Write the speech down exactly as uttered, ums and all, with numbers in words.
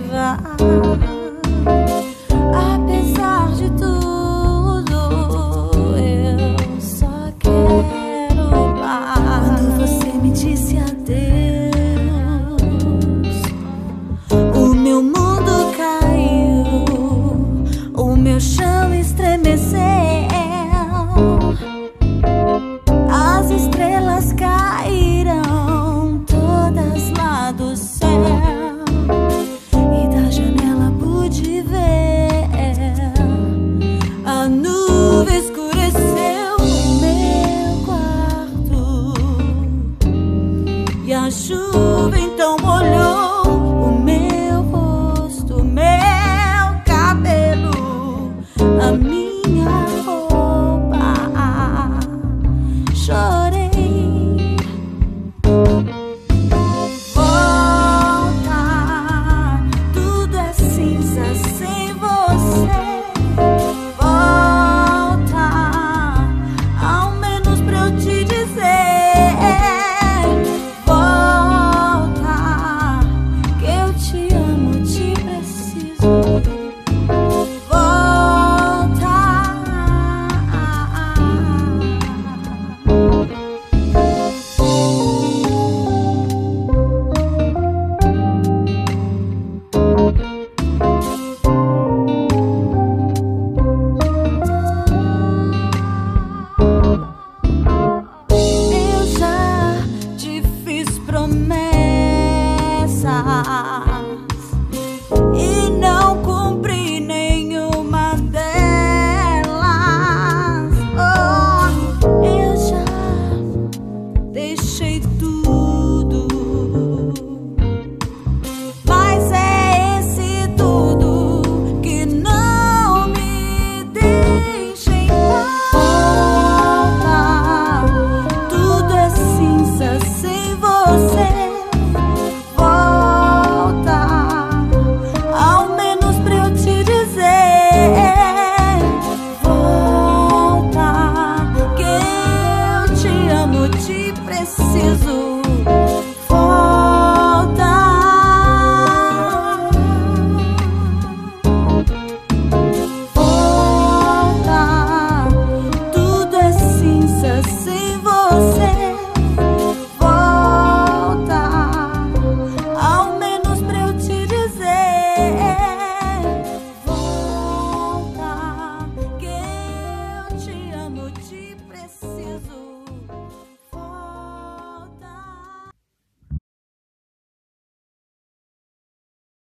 vai. Apesar de tudo, eu só quero paz. Quando você me disse adeus, o meu mundo caiu, o meu chão estremeceu, as estrelas caíram todas lá do céu, e da janela pude ver a nuvem escureceu o meu quarto, e a chuva então molhou o meu rosto, meu cabelo, a minha roupa. Chorei. Volta, tudo é cinza sem você. Volta, ao menos pra eu te dizer. Volta, que eu te amo, te preciso. Volta. Eu já te fiz promessa